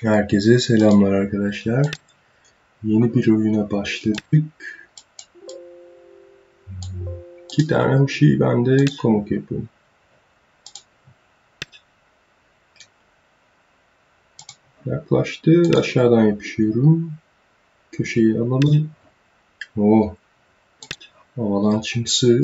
Herkese selamlar arkadaşlar. Yeni bir oyuna başladık. 2 tane Hoshi, ben de komuk yapıyorum. Yaklaştı, aşağıdan yapışıyorum. Köşeyi alalım. Oh, avalançımsı.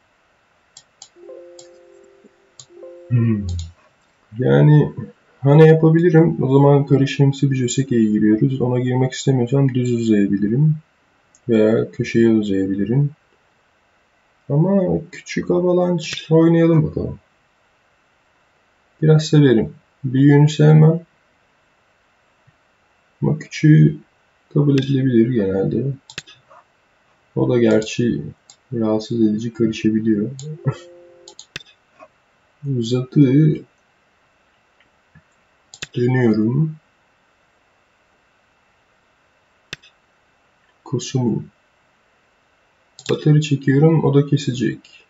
Yani hani yapabilirim. O zaman karışımsı bir Joseki'ye giriyoruz. Ona girmek istemiyorsam düz uzayabilirim. Veya köşeye uzayabilirim. Ama küçük avalanç oynayalım bakalım. Biraz severim. Büyüğünü sevmem. Ama küçüğü kabul edilebilir genelde. O da gerçi rahatsız edici karışabiliyor. Uzatı dönüyorum. Kosumu. Batarı çekiyorum. O da kesecek.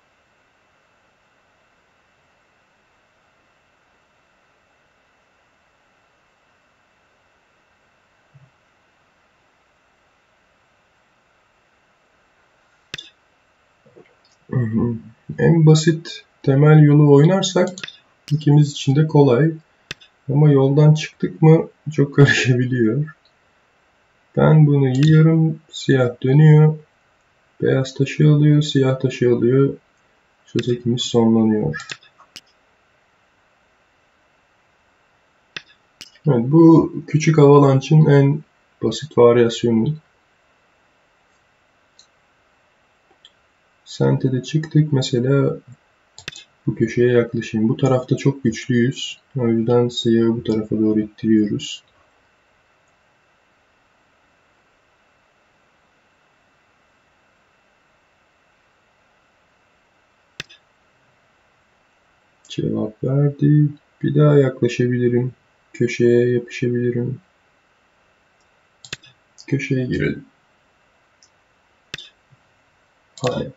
En basit temel yolu oynarsak ikimiz için de kolay. Ama yoldan çıktık mı çok karışabiliyor. Ben bunu yiyorum. Siyah dönüyor. Beyaz taşı alıyor. Siyah taşı alıyor. Söz ekimiz sonlanıyor. Evet, bu küçük avalançın en basit varyasyonu. Sente'de çıktık mesela, bu köşeye yaklaşayım. Bu tarafta çok güçlüyüz. O yüzden siyahı bu tarafa doğru ittiriyoruz. Cevap verdi. Bir daha yaklaşabilirim. Köşeye yapışabilirim. Köşeye girelim. Hadi.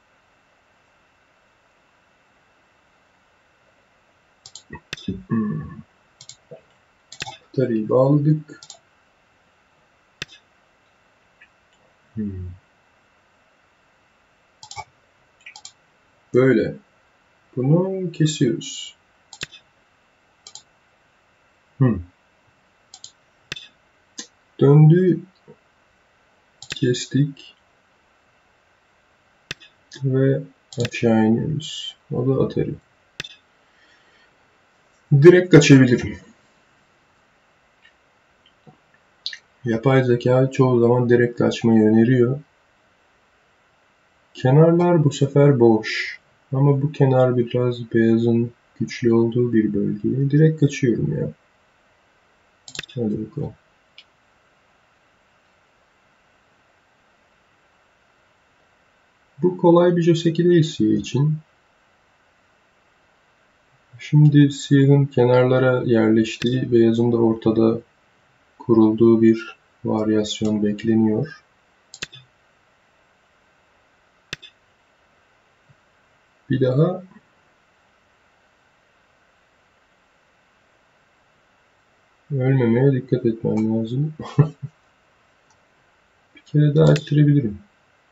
Tarıyı bağladık. Böyle. Bunu kesiyoruz. Döndü. Kestik. Ve aşağı iniyoruz. O da Atari. Direkt kaçabilirim. Yapay zeka çoğu zaman direkt kaçmayı öneriyor. Kenarlar bu sefer boş. Ama bu kenar biraz beyazın güçlü olduğu bir bölge. Direkt kaçıyorum ya. Hadi bakalım. Bu kolay bir Joseki değil siyah için. Şimdi siyahın kenarlara yerleştiği, beyazın da ortada kurulduğu bir varyasyon bekleniyor. Bir daha ölmemeye dikkat etmem lazım. Bir kere daha ettirebilirim.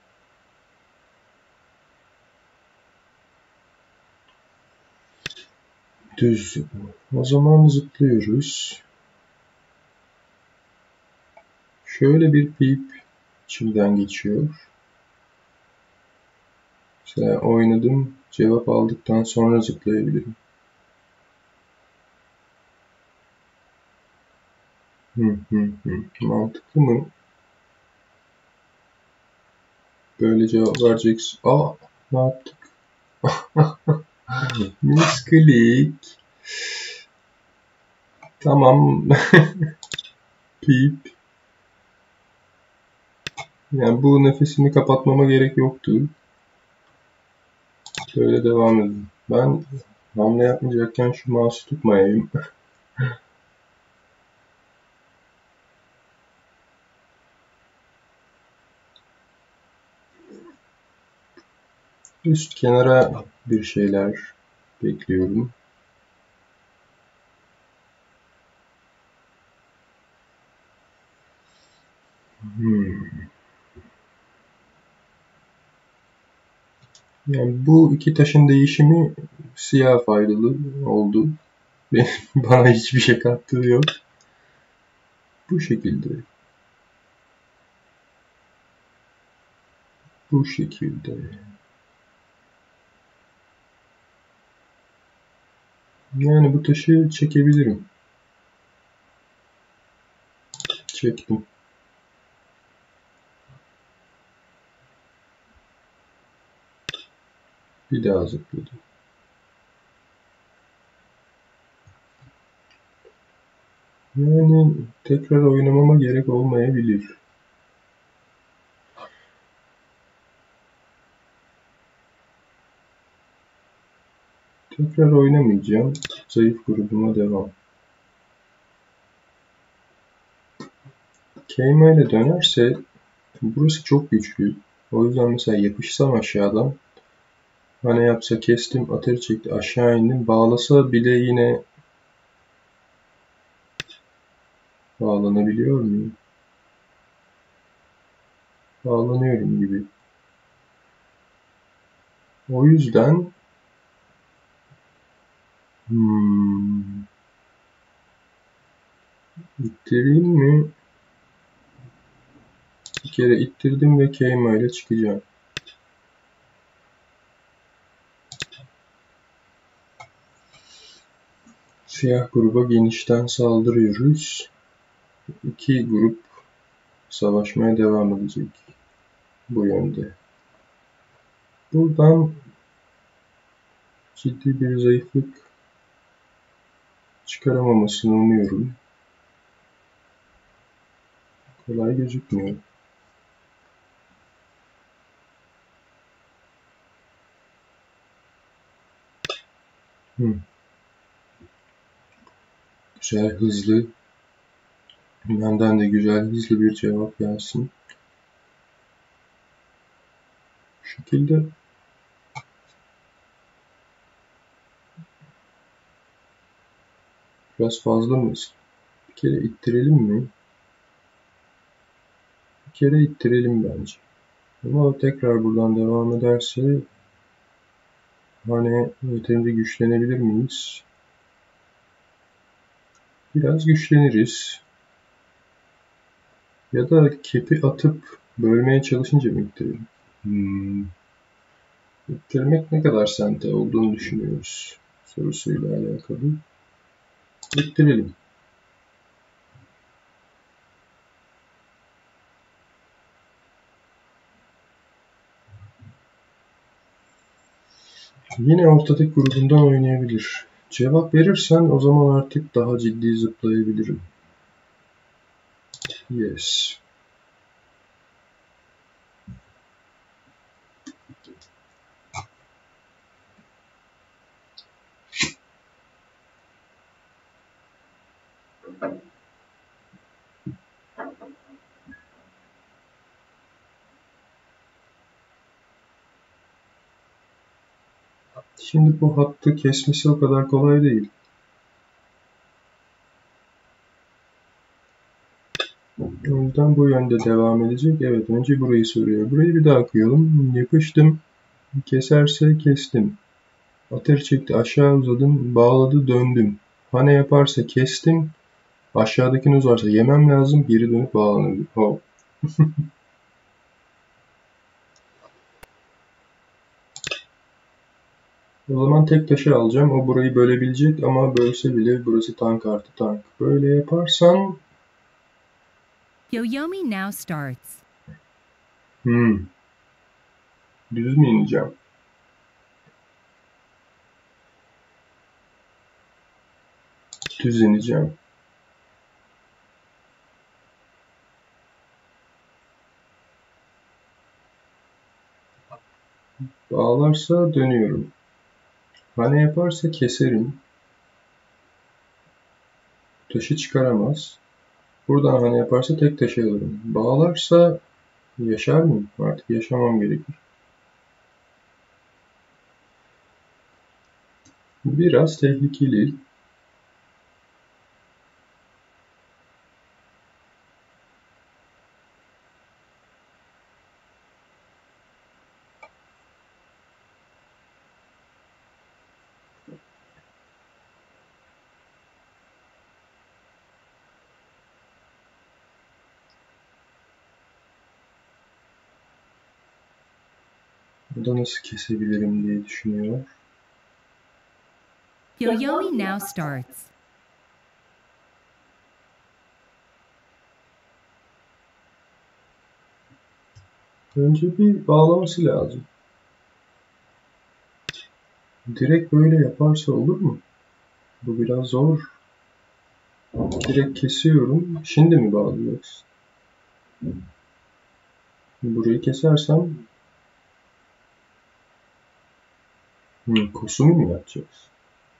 Düz. O zaman zıplıyoruz. Şöyle bir pip içimden geçiyor. Mesela oynadım, cevap aldıktan sonra zıplayabilirim. Mantıklı mı? Böyle cevap vereceksin. Aa, ne yaptık? Misklik. Tamam. Pip. Yani bu nefesimi kapatmama gerek yoktu. Böyle devam edin. Ben hamle yapmayacakken şu mouse'u tutmayayım. Üst kenara bir şeyler bekliyorum. Yani bu iki taşın değişimi siyah faydalı oldu. Bana hiçbir şey kattığı yok. Bu şekilde. Bu şekilde. Yani bu taşı çekebilirim. Çektim. Bir daha zıpladım. Yani tekrar oynamama gerek olmayabilir. Tekrar oynamayacağım. Zayıf grubuma devam. Keyma ile dönerse burası çok güçlü. O yüzden mesela yapışsam aşağıdan hani yapsa kestim, ateri çekti, aşağı indim. Bağlasa bile yine bağlanabiliyor muyum? Bağlanıyorum gibi. O yüzden ittireyim mi? Bir kere ittirdim ve keyma ile çıkacağım. Siyah gruba genişten saldırıyoruz. İki grup savaşmaya devam edecek bu yönde. Buradan ciddi bir zayıflık çıkaramamasını umuyorum. Kolay gözükmüyor. Güzel, hızlı. Benden de güzel, hızlı bir cevap gelsin. Bu şekilde biraz fazla mıyız? Bir kere ittirelim mi? Bir kere ittirelim bence. Ama tekrar buradan devam ederse hani yeterince güçlenebilir miyiz? Biraz güçleniriz. Ya da kepi atıp bölmeye çalışınca mı ittirelim? İttirmek ne kadar sente olduğunu düşünüyoruz sorusuyla alakalı. İttirelim. Yine ortadaki grubundan oynayabilir. Cevap verirsen o zaman artık daha ciddi zıplayabilirim. Yes. Şimdi bu hattı kesmesi o kadar kolay değil. O yüzden bu yönde devam edecek. Evet, önce burayı soruyor. Burayı bir daha okuyalım. Yapıştım. Keserse kestim. Atır çekti. Aşağı uzadım. Bağladı döndüm. Hane yaparsa kestim. Aşağıdakini uzarsa yemem lazım. Geri dönüp bağlanabilir. Oh. O zaman tek taşı alacağım. O burayı bölebilecek ama bölse bile burası tank artı tank. Böyle yaparsam... Yoyomi now starts. Düz mü ineceğim? Düz ineceğim. Bağlarsa dönüyorum. Hane yaparsa keserim. Taşı çıkaramaz. Buradan hane yaparsa tek taşı alırım. Bağlarsa yaşar mıyım? Artık yaşamam gerekir. Biraz tehlikeli. O da nasıl kesebilirim diye düşünüyor. Yoyomi now starts. Önce bir bağlaması lazım. Direkt böyle yaparsa olur mu? Bu biraz zor. Direkt kesiyorum. Şimdi mi bağlayacaksın? Burayı kesersem Kusumi mu yapacağız?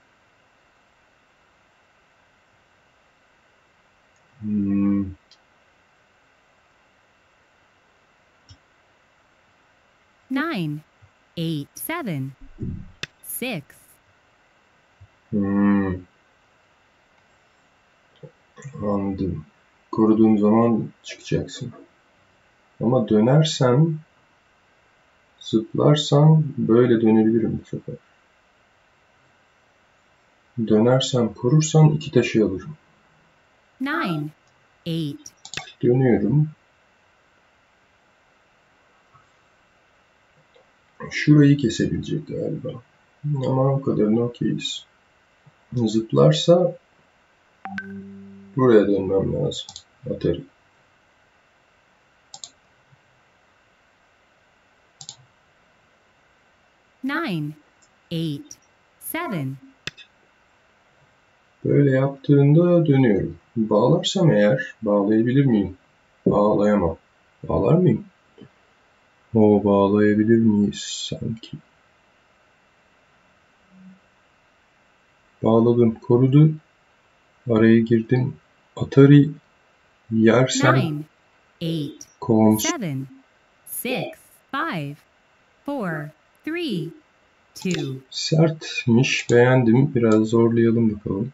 9, 8, 7, 6. Anladım. Koruduğum zaman çıkacaksın. Ama dönersem, zıplarsam böyle dönebilirim bu sefer. Dönersem korursan 2 taşı alırım. 9, 8. Dönüyorum. Şurayı kesebilecek galiba. Ama o kadarını okeyiz. Zıplarsa buraya dönmem lazım. Atari. Nine, 8, 7. Böyle yaptığında dönüyorum. Bağlarsam eğer bağlayabilir miyim? Bağlayamam. Bağlar mıyım? Bağlayabilir miyiz sanki? Bağladım. Korudu. Araya girdim. Atari yersem 9, 8, kons 7, 6, 5, 4, 3, 2. sertmiş. Beğendim. Biraz zorlayalım bakalım.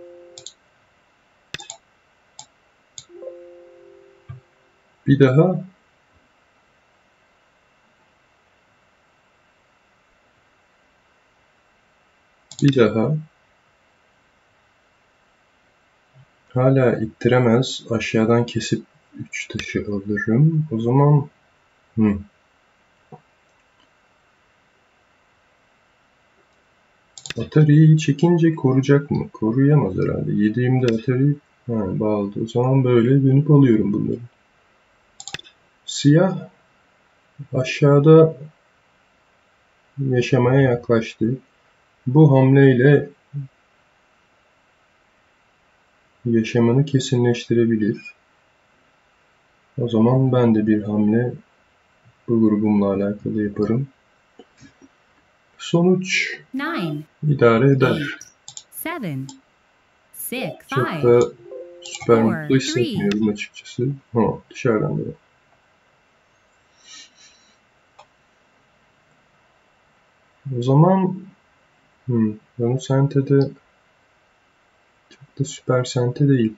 Bir daha. Bir daha. Hala ittiremez. Aşağıdan kesip 3 taşı alırım. O zaman Atari'yi çekince koruyacak mı? Koruyamaz herhalde. Yediğimde Atari bağladı. O zaman böyle dönüp alıyorum bunları. Siyah aşağıda yaşamaya yaklaştı. Bu hamleyle yaşamını kesinleştirebilir. O zaman ben de bir hamle bu grubumla alakalı yaparım. Sonuç 9, idare eder. 8, 7, 6, Çok 5, da süper 4, mutlu 3. hissetmiyorum açıkçası. Dışarıdan da. O zaman Ranu Sente'de çok da süper sente değil.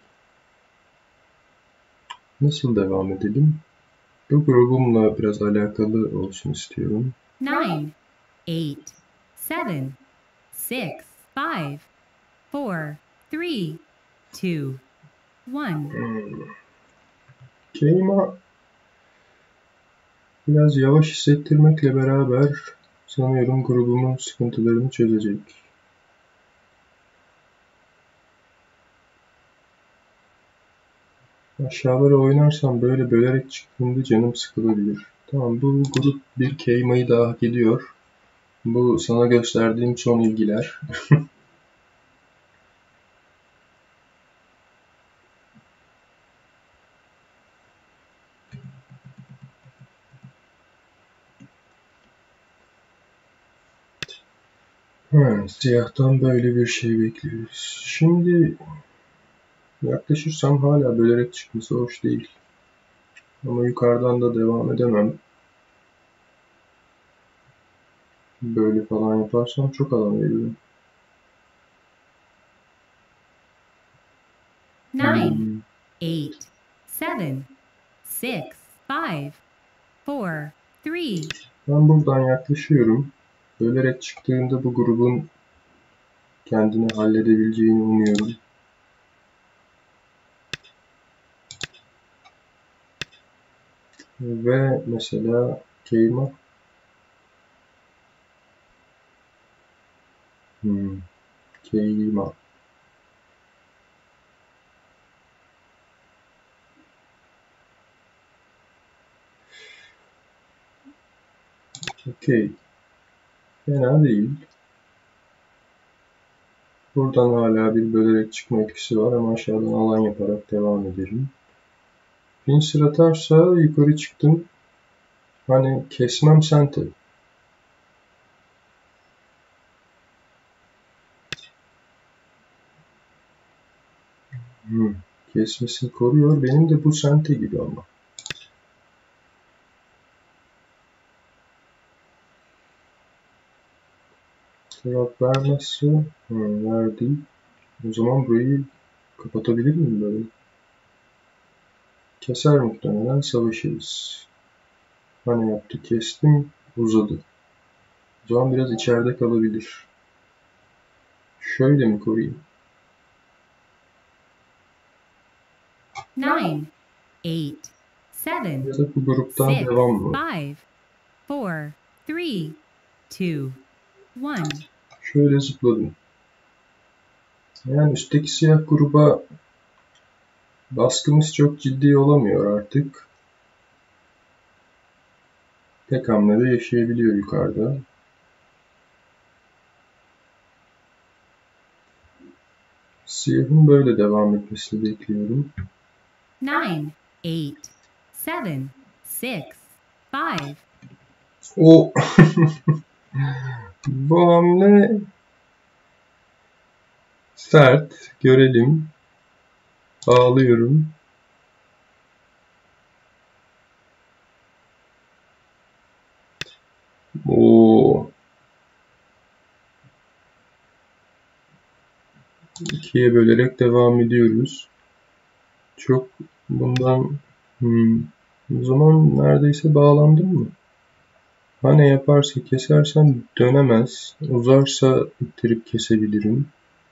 Nasıl devam edelim? Bu grubumla biraz alakalı olsun istiyorum. 9, 8, 7, 6, 5, 4, 3, 2, 1. Keima biraz yavaş hissettirmekle beraber sanıyorum grubumun sıkıntılarını çözecek. Aşağılara oynarsam böyle bölerek çıktığımda canım sıkılabilir. Tamam, bu grup bir Keima'yı daha hak ediyor. Bu sana gösterdiğim son ilgiler. Siyahtan böyle bir şey bekliyoruz. Şimdi yaklaşırsam hala bölerek çıkması hoş değil. Ama yukarıdan da devam edemem. Böyle falan yaparsam çok alan veriyorum. 9, 8, 7, 6, 5, 4, 3. Ben buradan yaklaşıyorum. Bölerek çıktığında bu grubun kendini halledebileceğini umuyorum. Ve mesela Keima Keyma. Okey. Fena değil. Buradan hala bir bölerek çıkma etkisi var ama aşağıdan alan yaparak devam edelim. Pinsir atarsa yukarı çıktım. Hani kesmem sente. Kesmesini koruyor. Benim de bu sente gibi ama. Cevap vermezse verdi. O zaman burayı kapatabilir miyim böyle? Keser muhtemelen, savaşırız. Hani yaptı, kestim, uzadı. O zaman biraz içeride kalabilir. Şöyle mi koruyayım? 9, 8, 7, Ya da bu gruptan 6, devam mı? 5, 4, 3, 2, 1. Şöyle zıpladım. Yani üstteki siyah gruba baskımız çok ciddi olamıyor artık. Tek hamlede yaşayabiliyor yukarıda. Siyahın böyle devam etmesini bekliyorum. 9, 8, 7, 6, 5. O bu hamle sert. Görelim. Ağlıyorum. O 2'ye bölerek devam ediyoruz. Çok bundan o zaman neredeyse bağlandım mı? Hani yaparsa kesersem dönemez. Uzarsa ittirip kesebilirim.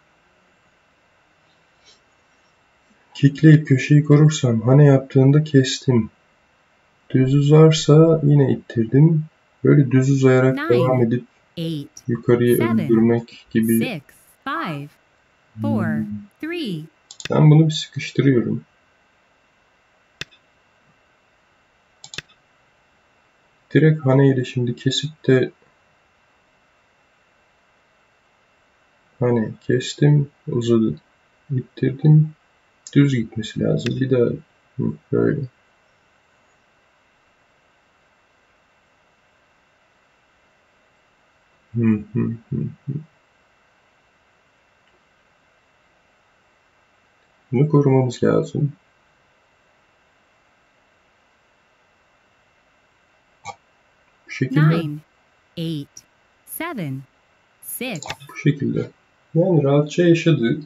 Kickleyip köşeyi korursam hani yaptığında kestim. Düz uzarsa yine ittirdim. Böyle düz uzayarak devam edip yukarıya öldürmek gibi. 6, 5, 4, 3. Ben bunu bir sıkıştırıyorum. Direkt haneyle şimdi kesip de hani kestim, uzadı. İttirdim. Düz gitmesi lazım. Bir daha böyle. Bunu korumamız lazım. Bu şekilde. 9, 8, 7, 6. Bu şekilde. Yani rahatça yaşadı.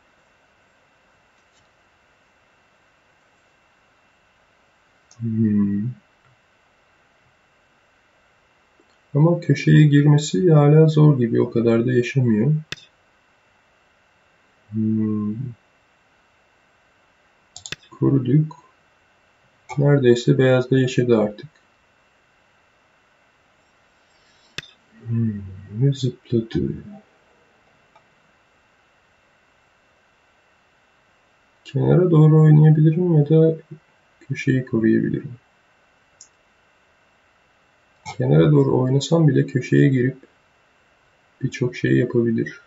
Ama köşeye girmesi hala zor gibi. O kadar da yaşamıyor. Koruduk. Neredeyse beyazda yaşadı artık. Ve zıpladı. Kenara doğru oynayabilirim ya da köşeyi koruyabilirim. Kenara doğru oynasam bile köşeye girip birçok şey yapabilir.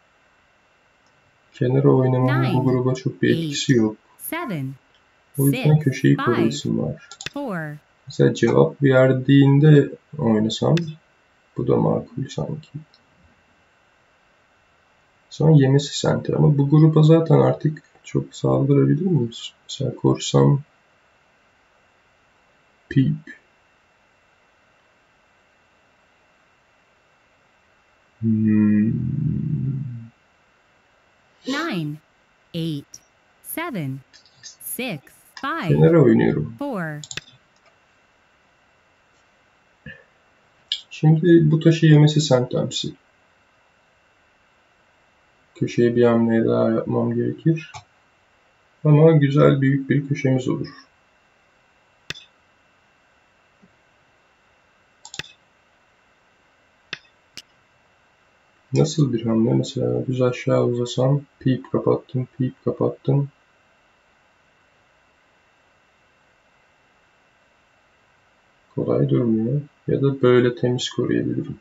Kenara oynamanın bu gruba çok bir etkisi yok. O yüzden köşeyi koruyasım var. Mesela cevap verdiğinde oynasam bu da makul sanki. Sonra yemesi center ama bu gruba zaten artık çok saldırabilir miyiz? Mesela korsam Peep. Nine, 8, 7, 6, 5, Kenara oynuyorum. 4. Şimdi bu taşı yemesi sentemsi. Köşeye bir hamle daha yapmam gerekir. Ama güzel büyük bir köşemiz olur. Nasıl bir hamle? Mesela düz aşağı uzasam, peep kapattım, peep kapattım. Kolay durmuyor. Ya da böyle temiz koruyabilirim.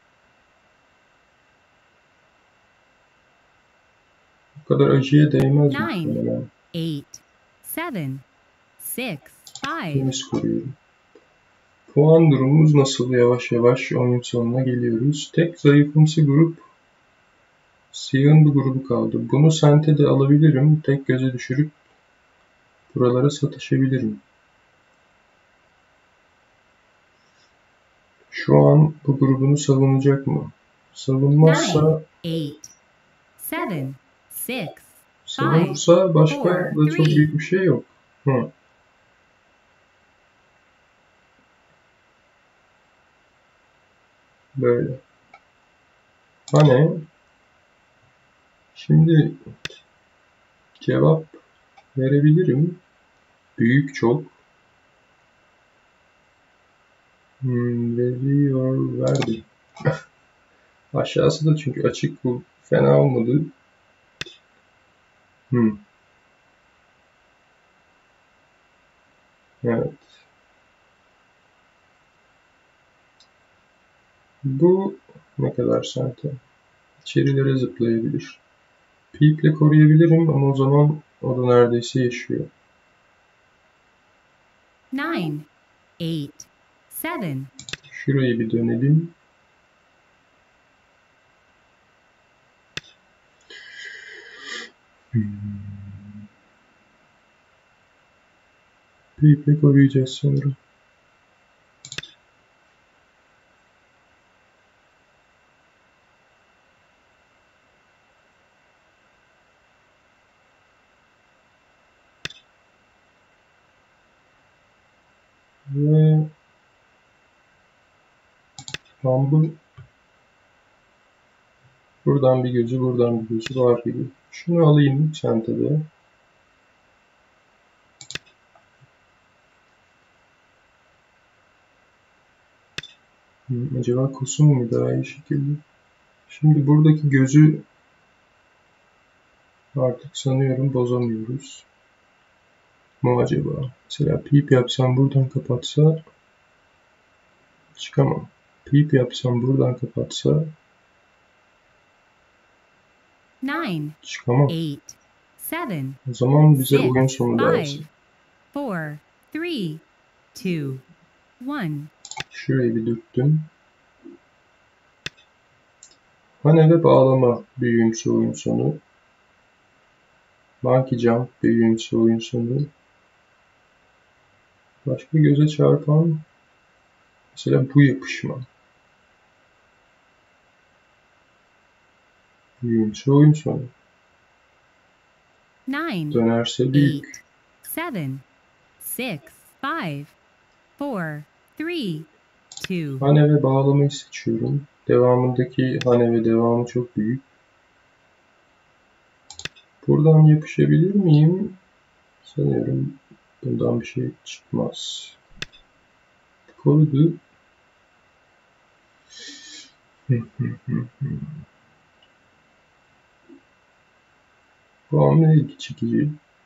Bu kadar acıya değmez muhtemelen. 9, 8, 7, 6, 5. Temiz koruyorum. Puan durumumuz nasıl? Yavaş yavaş oyun sonuna geliyoruz. Tek zayıfımsı grup siyahın bu grubu kaldı. Bunu sente de alabilirim. Tek göze düşürüp buralara sataşabilirim. Şu an bu grubunu savunacak mı? Savunmazsa 9, 8, 7, 6, 5, savunursa başka 4, da çok 3. büyük bir şey yok. Böyle. Hani şimdi cevap verebilirim. Büyük çok. Verdi. Aşağısı da çünkü açık, bu fena olmadı. Evet. Bu ne kadar sente? İçerilere zıplayabilir. Peep'le koruyabilirim ama o zaman o da neredeyse yaşıyor. 9, 8, 7. Şurayı bir dönelim. Peep'le koruyacağız sanırım. Ve Bumble buradan bir gözü, buradan bir gözü var gibi. Şunu alayım çantada. Acaba kusum mu daha iyi şekilde? Şimdi buradaki gözü artık sanıyorum bozamıyoruz. Mu acaba? Mesela peep yapsam buradan kapatsa çıkamam. Peep yapsam buradan kapatsa 9, çıkamam. 8, 7, O zaman bize 6, oyun sonu 5, lazım. 4, 3, 2, 1. Şurayı bir dürttüm. Panele bağlama büyüğümsü oyun sonu. Monkey jump büyüğümsü oyun sonu. Başka göze çarpan mesela bu yapışma. Büyüğümsü oyun sonu. 9, Dönerse büyük. 8, 7, 6, 5, 4, 3, 2. Hane ve bağlamayı seçiyorum. Devamındaki hane ve devamı çok büyük. Buradan yapışabilir miyim? Sanıyorum bundan bir şey çıkmaz. Korudu. Bu hamle ilgi çekici.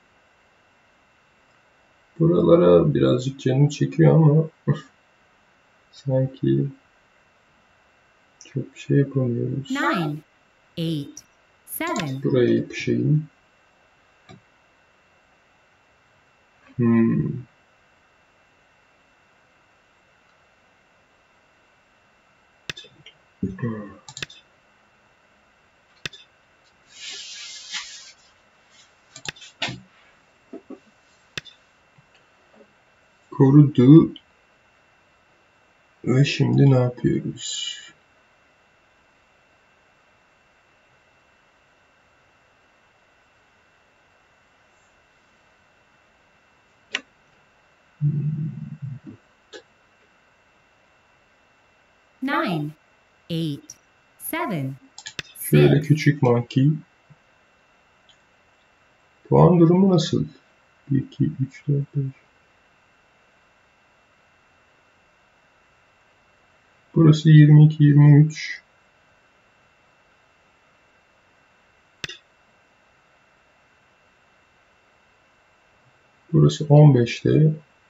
Buralara birazcık canım çekiyor ama sanki çok bir şey yapamıyoruz. 9, 8, 7. Buraya yapışayım. Korudu. Ve şimdi ne yapıyoruz? Nine, 8, 7, Şöyle 6. küçük monkey. Puan durumu nasıl? 1, 2, 3, 4, 5. Burası 22, 23. Burası 15'te.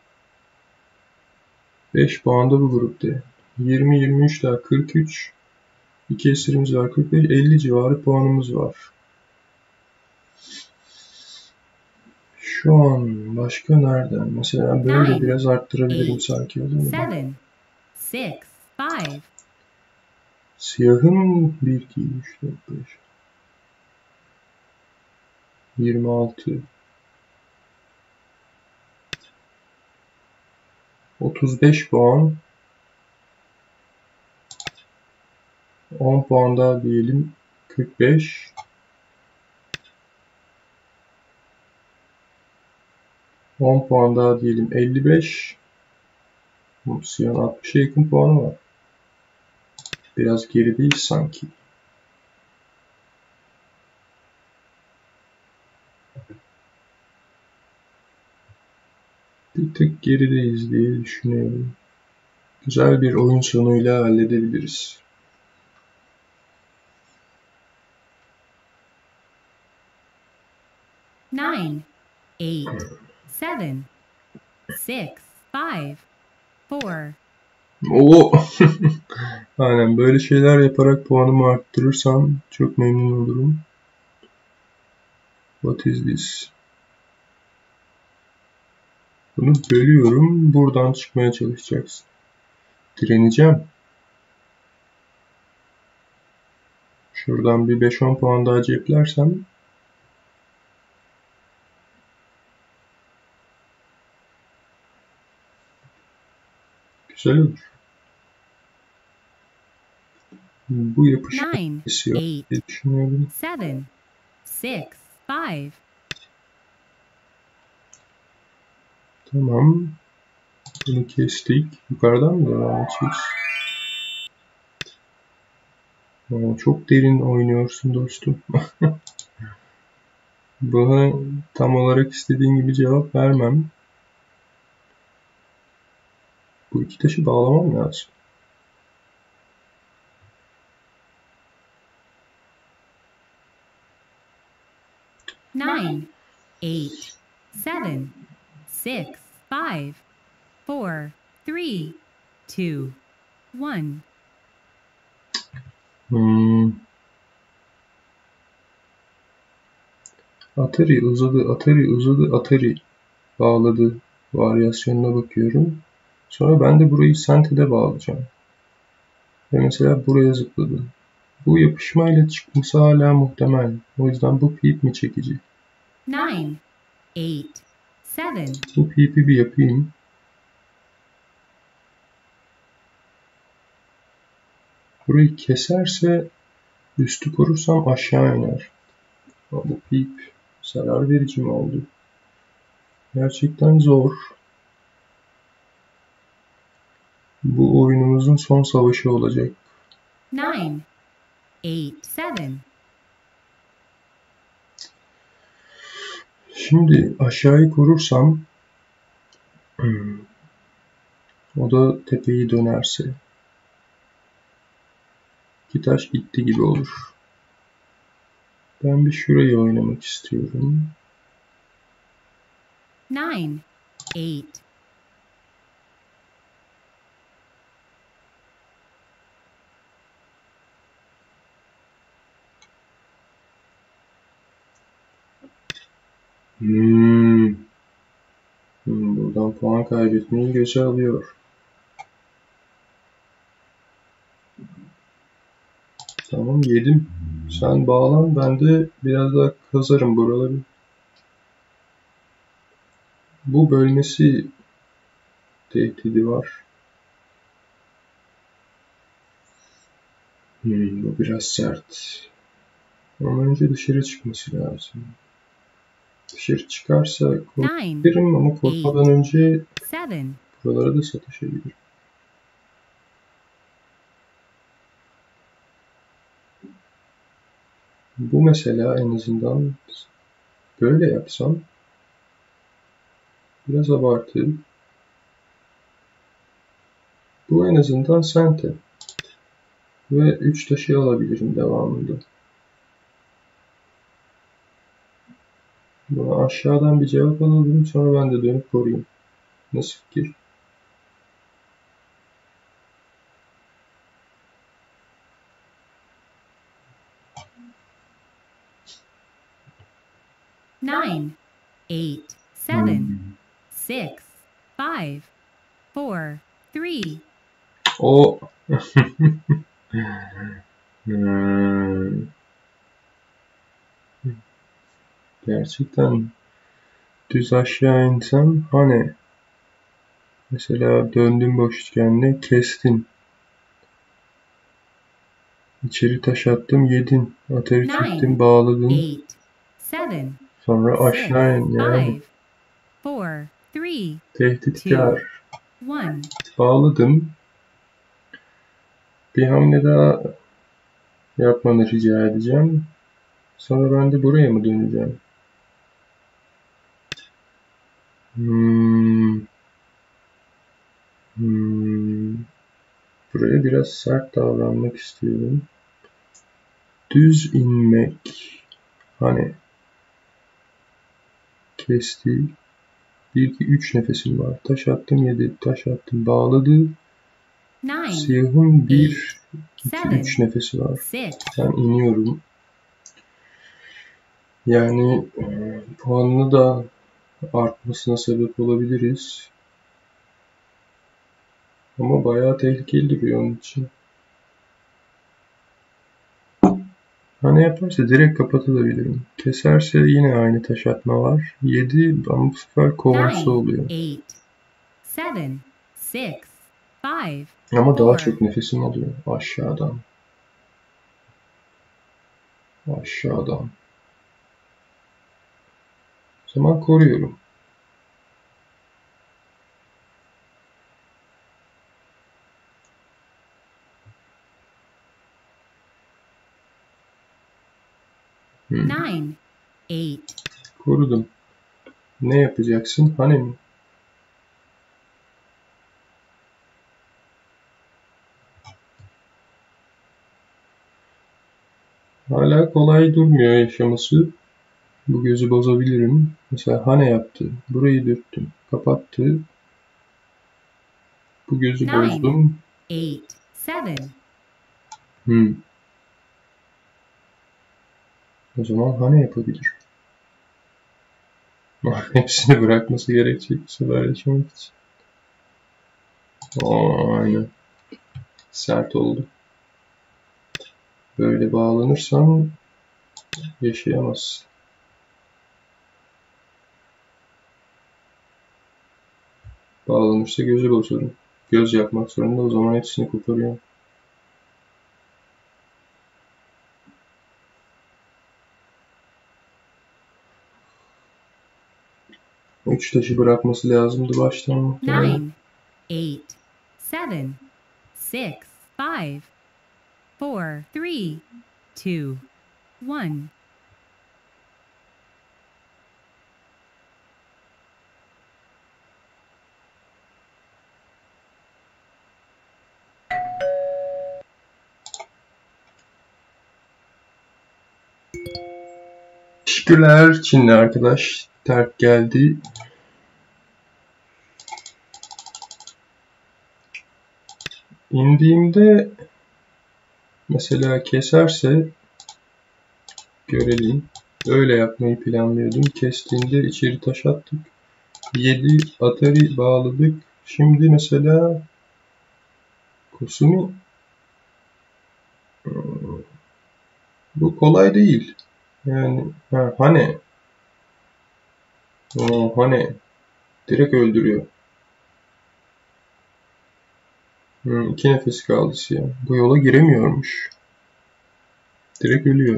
5 puanda bu grupta. 20, 23 daha 43. 2 esirimiz var. 45, 50 civarı puanımız var. Şu an başka nereden? Mesela böyle biraz arttırabilirim sanki. 7, 6, 5. Siyahın 1, 2, 3, 4, 5. 26. 35 puan. 10 puan daha diyelim. 45. 10 puan daha diyelim. 55. Siyahın 60'a yakın puanı var. Biraz gerideyiz sanki. Bir tık gerideyiz diye düşünüyorum. Güzel bir oyun sonuyla halledebiliriz. Nine, 8, 7, 6, 5, 4. Oo. Aynen böyle şeyler yaparak puanımı arttırırsam çok memnun olurum. What is this? Bunu bölüyorum. Buradan çıkmaya çalışacaksın. Direneceğim. Şuradan bir 5-10 puan daha ceplersem güzel olur. Bu yapışma 9, yok diye 8, düşünüyorum. 7, 6, 5. Tamam. Bunu kestik. Yukarıdan mı devam edeceğiz? Çok derin oynuyorsun dostum. Buna tam olarak istediğin gibi cevap vermem. Bu iki taşı bağlamam lazım. Nine, 8, 7, 6, 5, 4, 3, 2, 1. Atari uzadı, Atari uzadı, Atari bağladı varyasyonuna bakıyorum. Sonra ben de burayı Sente'de bağlayacağım. Ve mesela buraya zıpladı. Bu yapışmayla çıkması hala muhtemel. O yüzden bu pip mi çekici? 9, 8, 7. Bu pipi bir yapayım. Burayı keserse üstü korursam aşağı iner. Ama bu pip zarar verici mi oldu? Gerçekten zor. Bu oyunumuzun son savaşı olacak. 9, 8, 7. Şimdi aşağıyı korursam o da tepeyi dönerse iki taş gitti gibi olur. Ben bir şurayı oynamak istiyorum. 9, 8. Buradan puan kaybetmeyi göze alıyor. Tamam yedim. Sen bağlan, ben de biraz daha kazarım buraları. Bu bölmesi tehdidi var. Bu biraz sert. Ama önce dışarı çıkması lazım. Dışarı çıkarsa korkabilirim ama korkmadan önce 7. buralara da sataşabilirim. Bu mesela en azından böyle yapsam biraz abartı. Bu en azından sente. Ve 3 taşı alabilirim devamında. Buna aşağıdan bir cevap alalım. Sonra ben de dönüp koruyayım. Nasıl fikir? Nine, eight, seven, six, five, four, three. O Hmm. Gerçekten düz aşağı insem hani mesela döndün boş üçgenle kestin. İçeri taş attım yedin. Atarı çektim bağladın. Eight, seven, Sonra six, aşağı in yani. five, four, three, Tehditkar. one. Bağladım. Bir hamle daha yapmanı rica edeceğim. Sonra ben de buraya mı döneceğim? Buraya biraz sert davranmak istiyorum. Düz inmek. Hani kesti. 1, 2, 3 nefesim var. Taş attım 7. Taş attım bağladı. Nine, Siyahın 1, 2, seven, 3 nefesi var. six, Ben iniyorum. Yani puanını da artmasına sebep olabiliriz. Ama bayağı tehlikeli duruyor onun için. Hani yaparsa direkt kapatabilirim. Keserse yine aynı taş atma var. 7 ama bu sefer kovası oluyor. eight, seven, six, five, Ama daha four. çok nefesim alıyor aşağıdan. Aşağıdan. O zaman koruyorum. Nine, eight, Korudum. Ne yapacaksın? Hani mi? Hala kolay durmuyor yaşaması. Bu gözü bozabilirim. Mesela Hane yaptı. Burayı dürttüm. Kapattı. Bu gözü bozdum. eight, seven. O zaman Hane yapabilir. Hepsini bırakması gerekecek bu sefer yaşamak için. Aynen. Sert oldu. Böyle bağlanırsan yaşayamazsın. Bağlanırsa gözü bozulur. Göz yapmak zorunda. O zaman hepsini koparıyor. 3 taşı bırakması lazımdı baştan muhtemelen. Nine, eight, seven, six, five, four, three, two, one. Teşekkürler Çinli arkadaş. Terk geldi. İndiğimde mesela keserse görelim. Öyle yapmayı planlıyordum. Kestiğinde içeri taş attık. 7 Atari bağladık. Şimdi mesela Kusumi bu kolay değil. Yani Hane Hane direkt öldürüyor. 2 nefes kaldı siyah. Bu yola giremiyormuş. Direkt ölüyor.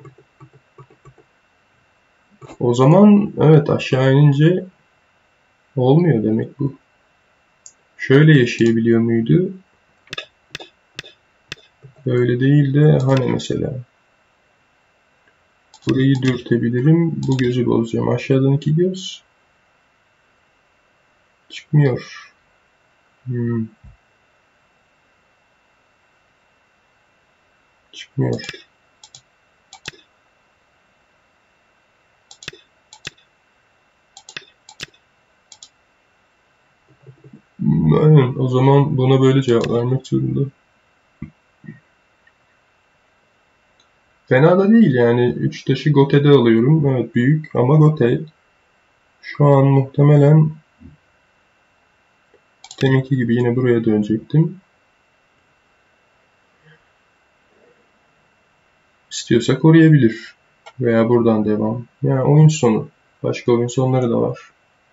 O zaman evet aşağı inince olmuyor demek bu. Şöyle yaşayabiliyor muydu? Böyle değil de hani mesela. Burayı dürtebilirim. Bu gözü bozacağım. Aşağıdan 2 göz. Çıkmıyor. Çıkmıyor. O zaman buna böyle cevap vermek zorunda. Fena da değil yani. 3 taşı Gote'de alıyorum. Evet büyük ama Gote. Şu an muhtemelen deminki gibi yine buraya dönecektim. İstiyorsa koruyabilir. Veya buradan devam. Yani oyun sonu. Başka oyun sonları da var.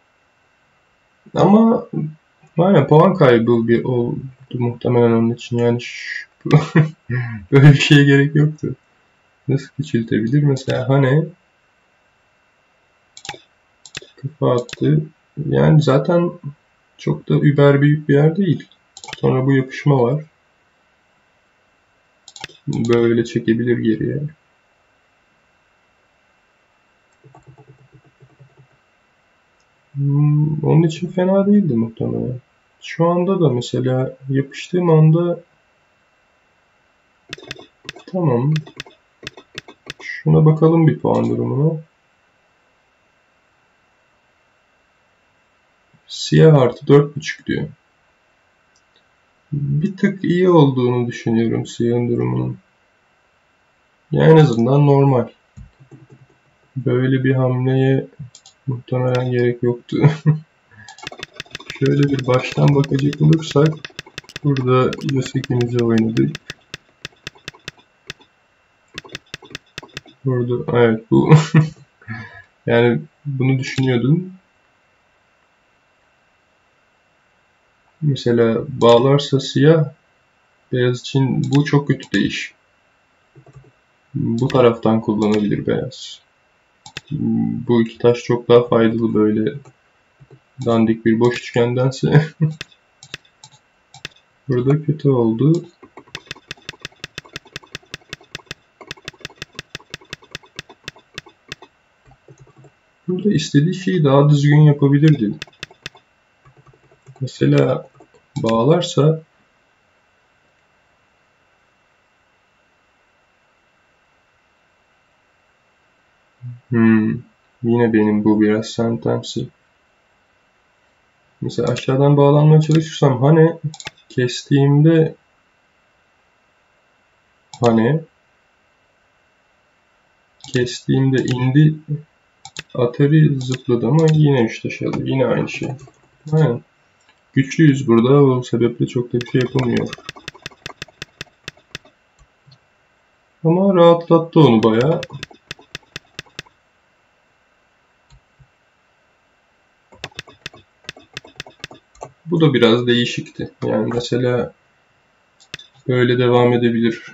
Ama aynen puan kaybı bir oldu muhtemelen onun için. Yani böyle bir şeye gerek yoktu. Nasıl küçültebilir? Mesela Hane kafa attı. Yani zaten çok da über büyük bir yer değil. Sonra bu yapışma var. Böyle çekebilir geriye. Onun için fena değildi muhtemelen. Şu anda da mesela yapıştığım anda tamam. Şuna bakalım bir puan durumuna. Siyah artı 4.5 diyor. Bir tık iyi olduğunu düşünüyorum siyahın durumunun. Ya en azından normal. Böyle bir hamleye muhtemelen gerek yoktu. Şöyle bir baştan bakacak olursak burada Yoseki'mizi oynadık. Burada evet bu yani bunu düşünüyordum. Mesela bağlarsa siyah, beyaz için bu çok kötü değiş. Bu taraftan kullanabilir beyaz. Bu iki taş çok daha faydalı böyle dandik bir boş üçgendense. Burada kötü oldu. Burada istediği şeyi daha düzgün yapabilirdi. Mesela bağlarsa yine benim bu biraz sentemsi. Mesela aşağıdan bağlanmaya çalışırsam hani kestiğimde hani kestiğimde indi Atari zıpladı ama yine 3 taş alıyor. Yine aynı şey. Aynen. Güçlüyüz burada. O sebeple çok da bir şey yapamıyor. Ama rahatlattı onu bayağı. Bu da biraz değişikti. Yani mesela böyle devam edebilir.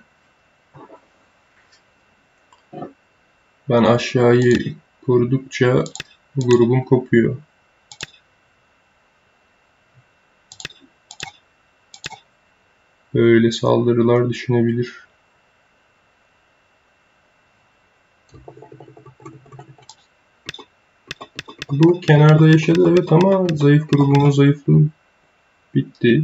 Ben aşağıyı korudukça grubum kopuyor. Böyle saldırılar düşünebilir. Bu kenarda yaşadı evet ama zayıf grubumun zayıflığı bitti.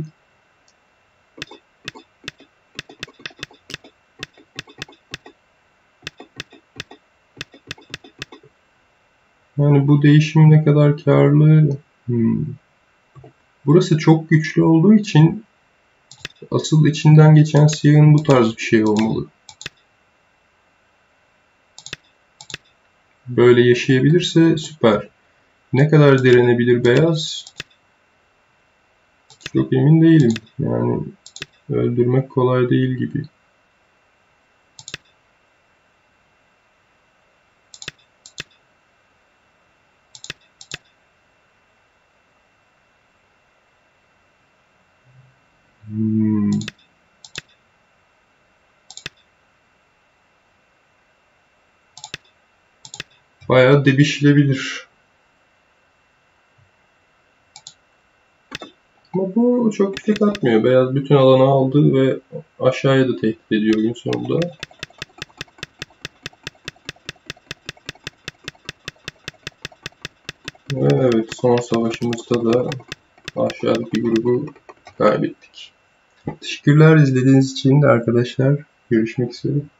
Yani bu değişim ne kadar karlı? Burası çok güçlü olduğu için asıl içinden geçen siyahın bu tarz bir şey olmalı. Böyle yaşayabilirse süper. Ne kadar direnebilir beyaz? Çok emin değilim. Yani öldürmek kolay değil gibi. Bayağı debişilebilir. Ama bu çok bir şey katmıyor. Beyaz bütün alanı aldı ve aşağıya da tehdit ediyor gün sonunda. Ve evet son savaşımızda da aşağıdaki grubu kaybettik. Teşekkürler izlediğiniz için de arkadaşlar. Görüşmek üzere.